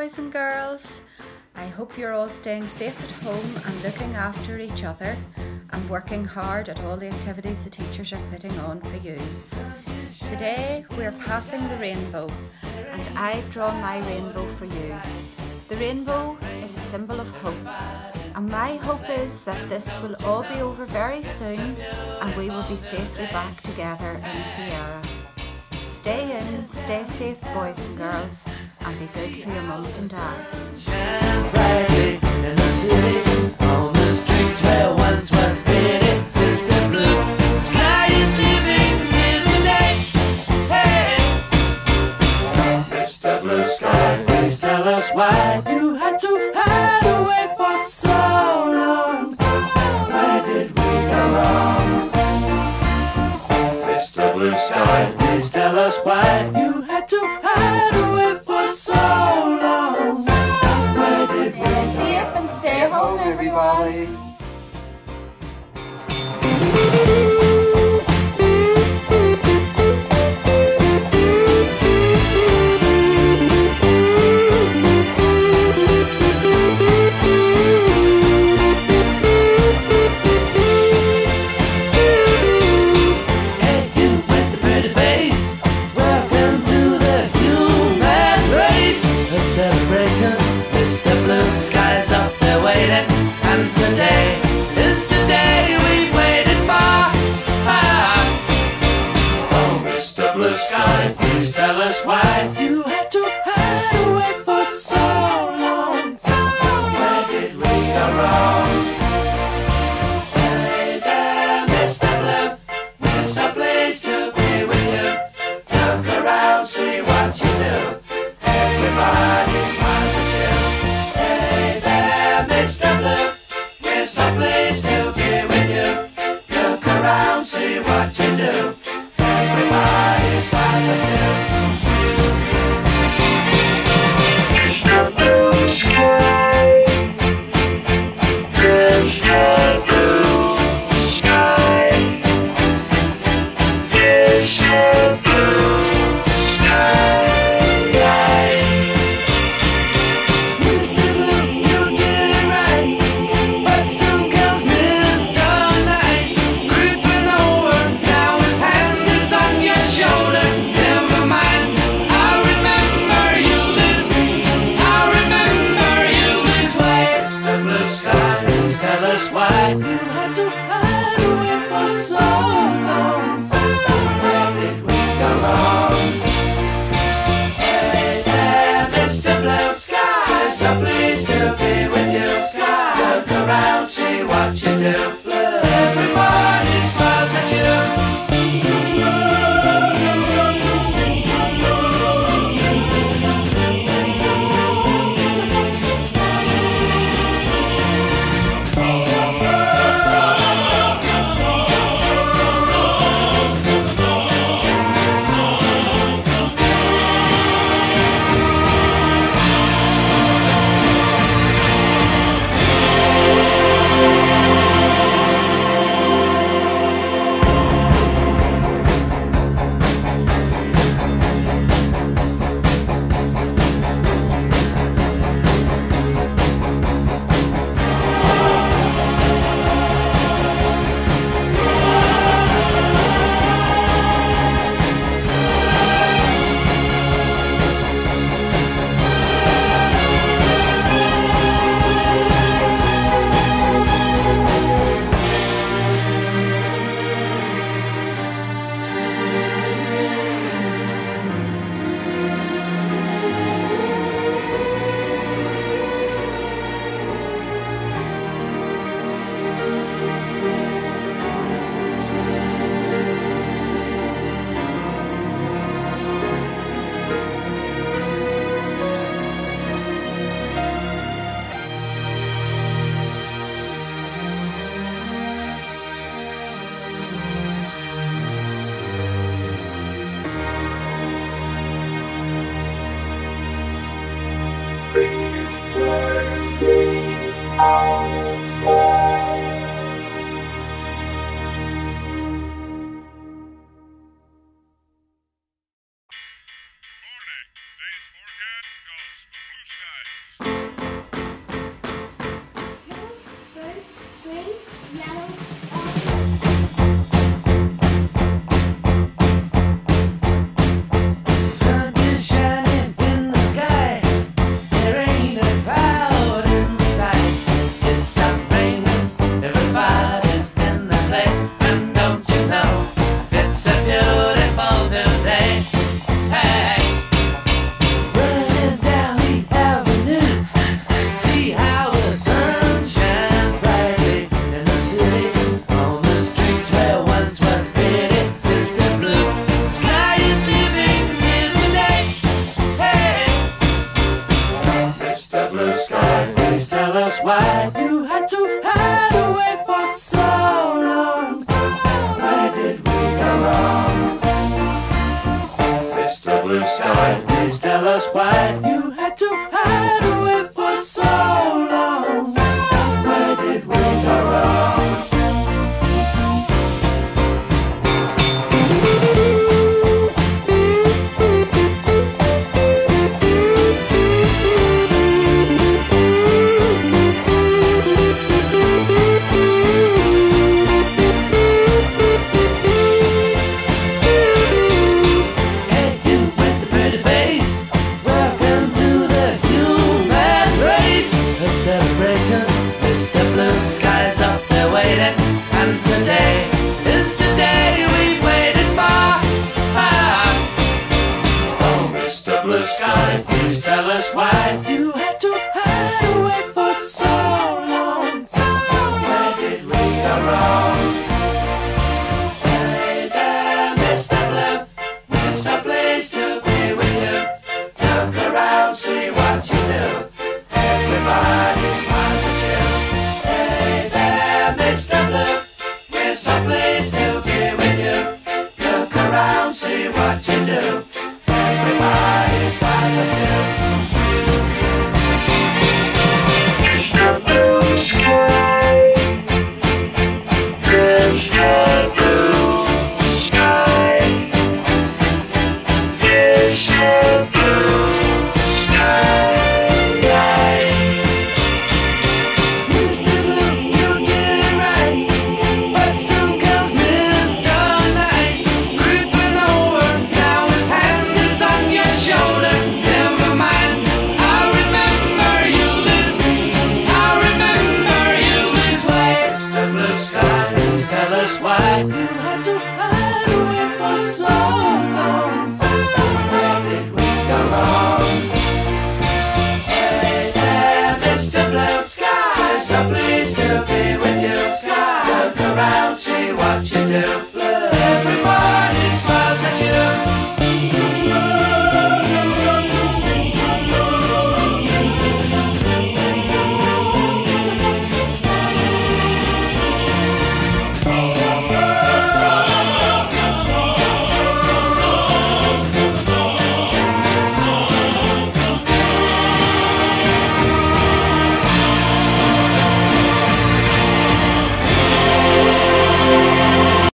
boys and girls. I hope you're all staying safe at home and looking after each other and working hard at all the activities the teachers are putting on for you. Today we're passing the rainbow and I've drawn my rainbow for you. The rainbow is a symbol of hope, and my hope is that this will all be over very soon and we will be safely back together in Ceara. Stay in, stay safe boys and girls, and be good for your mums and dads. Shines brightly in the city, on the streets where once was pity. Mr. Blue Sky is living in the day. Hey, Mr. Blue Sky, please tell us why you had to hide away for so long. Where did we go wrong? Mr. Blue Sky, please tell us why you had to hide away for so long. Where did we go wrong? Stay safe and stay home, everybody. Mr. Blue Sky's up there waiting, and today is the day we've waited for. Oh, Mr. Blue Sky, please tell us why you had to hide away for so long. Where did we go wrong? Hey there, Mr. Blue, it's a place to be with you. Look around, see what you do. Everybody smiles at you. Hey there, Mr. Blue, we're someplace to be with you. Look around, see what you do. Everybody smiles at you. Mr. Blue Sky, Mr. Blue Sky, Mr. Blue Sky. But some comes Mr. Night, creeping over, now his hand sky. Please tell us why you had to hide away for so long. Where did we go wrong? Sky, please tell us why